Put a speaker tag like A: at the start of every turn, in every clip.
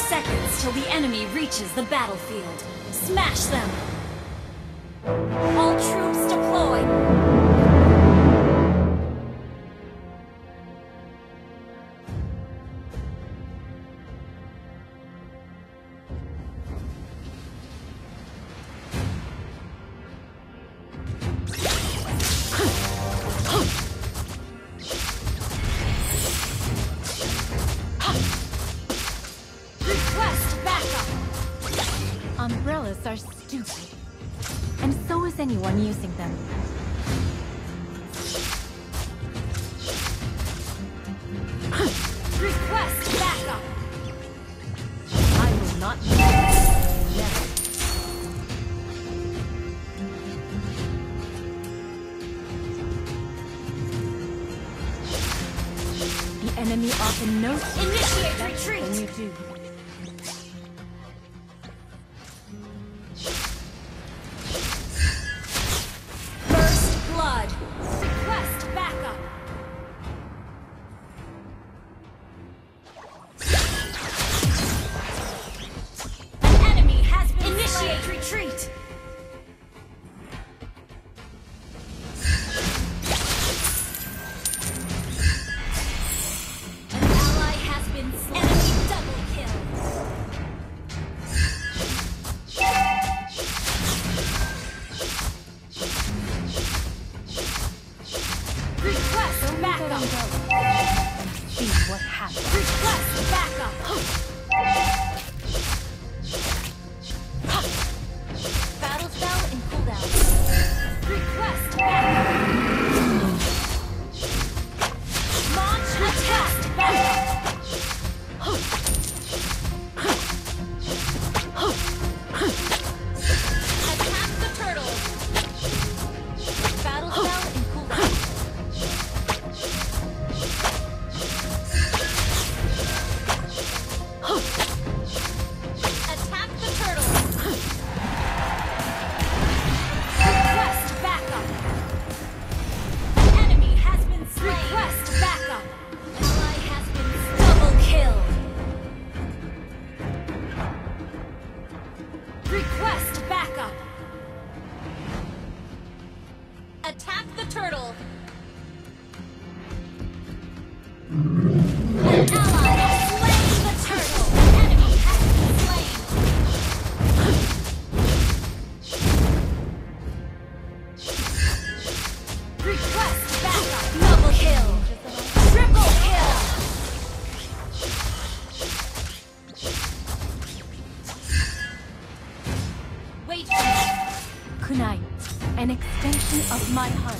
A: seconds till the enemy reaches the battlefield. Smash them! All troops deploy!
B: Umbrellas are stupid, and so is anyone using them.
A: Request backup!
B: I will not never. The enemy often knows.
A: Initiate retreat!
B: When you do.
A: Retreat! An ally has been slain. Enemy double kill. Request backup.
B: See what happens.
A: Request backup. Request backup! Launch attack backup! Attack the turtle! Battle spell in cooldown. Attack the turtle! Request backup! Ally has been double kill! Request backup! Attack the turtle! An ally has slain the turtle! Enemy has been slain! Request backup! Double kill! Triple kill! Wait for me.
B: Kunai, an extension of my heart.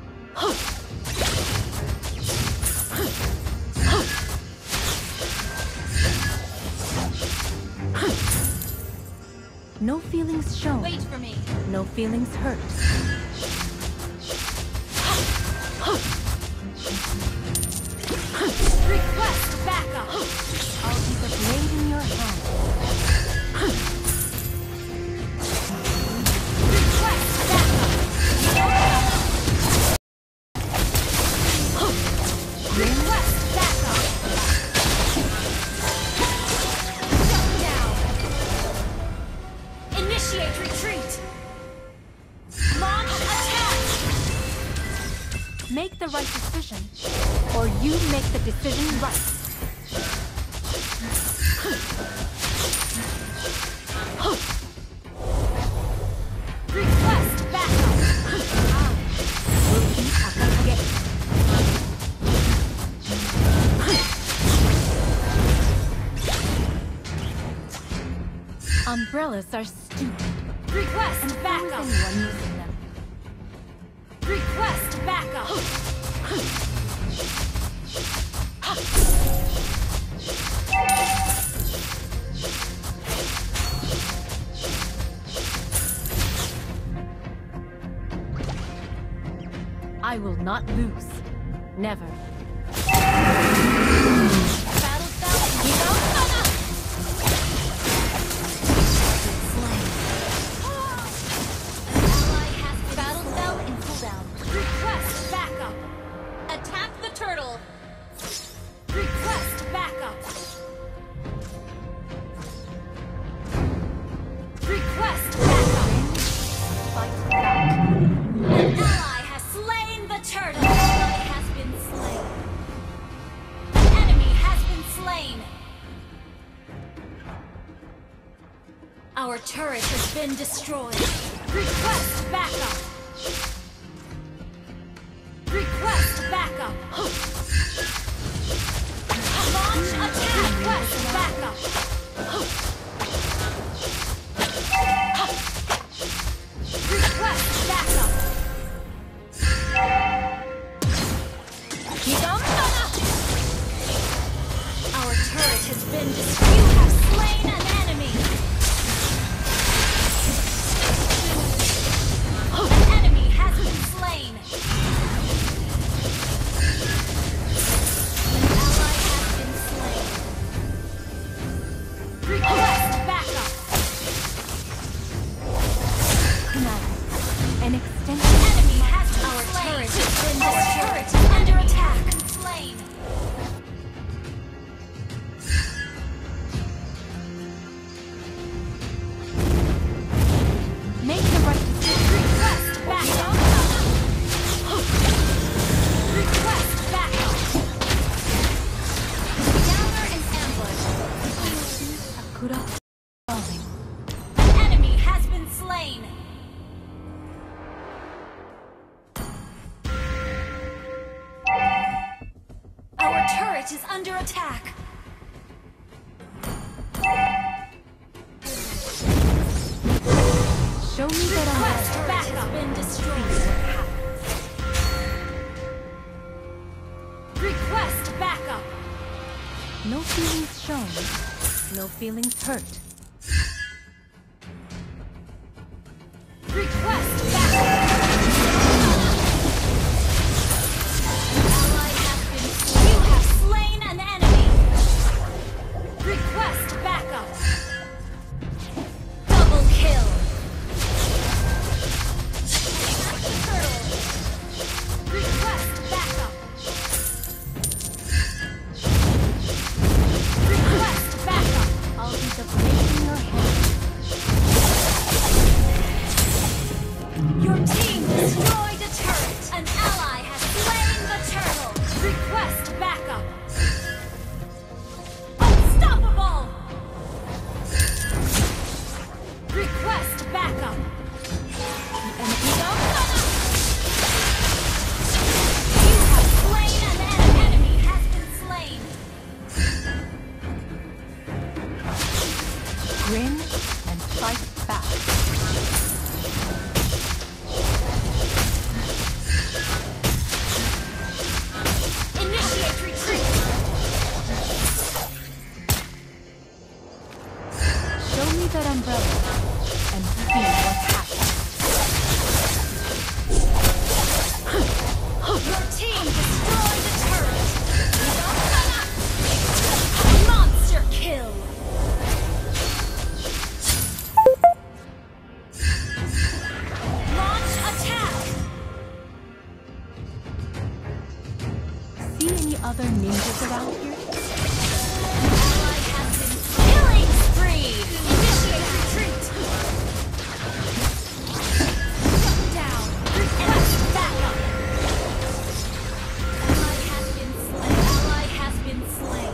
B: No feelings shown.
A: Wait for me.
B: No feelings hurt.
A: Request backup!
B: I'll be the blade in your hand.
A: Request backup! Request backup! Shut down! Initiate retreat! Launch attack!
B: Make the right decision, or you make the decision right.
A: Request backup!
B: Umbrellas are stupid.
A: Request
B: And
A: backup!
B: so is anyone using them.
A: Request backup!
B: I will not lose. Never.
A: Battle spell, Hero! Slain. An ally has been battle spell in cooldown. Request backup! Attack the turtle! Request backup! Our turret has been destroyed. Request backup. Request backup. Launch attack. Request backup. Request backup. Our turret has been destroyed. You have slain an enemy. An enemy has been slain. An ally has been slain. Request backup.
B: An extension.
A: Enemy has been our slain. Turret has been destroyed. Our turret is under attack. Slain.
B: Make the right decision.
A: Request backup. Request backup. Gather and ambush.
B: Sakura falling.
A: An enemy has been slain. Our turret is under attack.
B: Show me that
A: Request
B: I'm
A: backup has been destroyed. Request backup.
B: no feelings shown, no feelings hurt.
A: Request backup. Ally has been slain. You have slain an enemy. Request backup. Double kill. Request backup. Request backup.
B: I'll be the blade in your hand.
A: Your team destroyed a turret. An ally has slain the turtle. Request backup. Unstoppable. Request backup. You have slain an enemy. Has been slain.
B: Grin and fight back.
A: Initiate retreat.
B: Show me that umbrella and see what happens.
A: Your team destroyed the turret. Monster kill. Launch attack.
B: See any other ninjas around here?
A: Ally has been killing spree. Initiate retreat. Shut down. Request backup. Ally has been slain. Ally has been slain.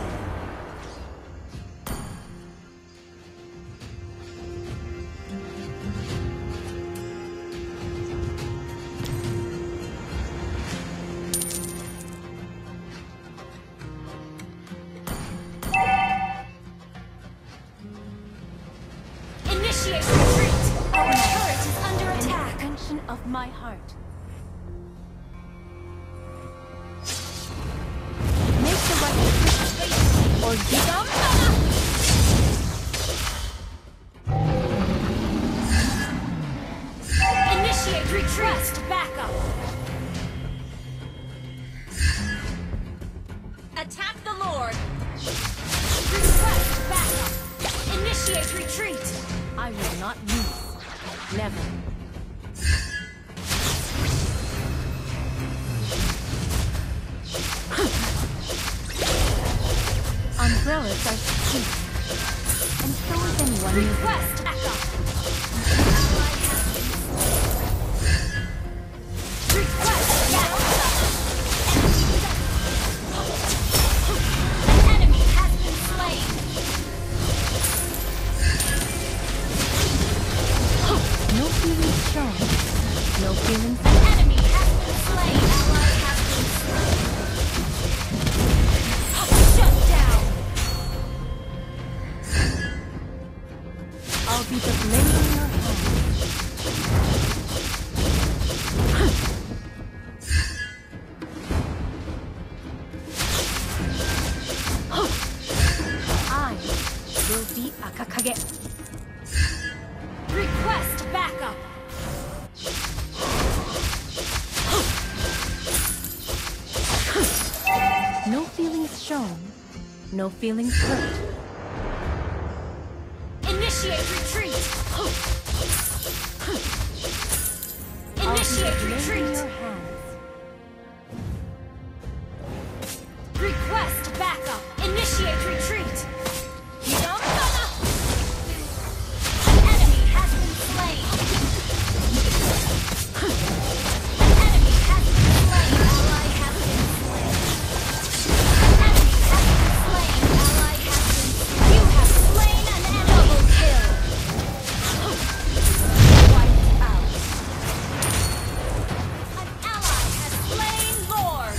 A: Initiate retreat. Our turret is under
B: An
A: attack.
B: extension of my heart. Make the right decision or give up.
A: Initiate retreat. Backup. Attack the Lord. Request backup. Initiate retreat.
B: I will not lose. Never. Umbrellas are cheap, and so is anyone using them.
A: Request backup. Ally has been slain. Request backup. An enemy has been slain.
B: be the blade in your hand. I will be Akakage.
A: Request backup.
B: No feelings shown, no feelings hurt.
A: Initiate retreat.
B: I'll be the
A: Initiate
B: blade in
A: retreat.
B: your hands.
A: Request backup. Initiate retreat. An enemy has been slain. An enemy has been slain. Ally has been slain. An enemy has been slain. Ally has been slain. You have slain an enemy. Double kill. Wiped out. An ally has slain Lord.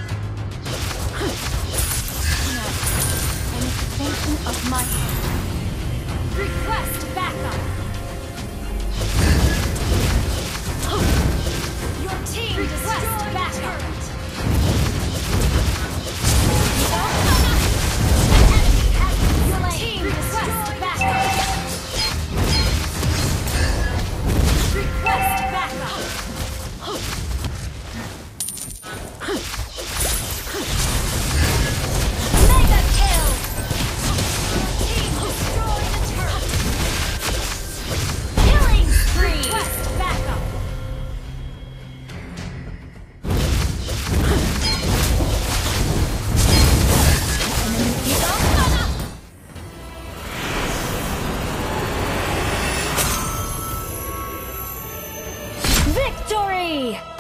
B: An extension of my hand.
A: Request backup. Your team request backup. An enemy has been slain. Your team request backup. Request backup. Mega kill. Team destroy the turret. Killing spree. Request backup. Victory!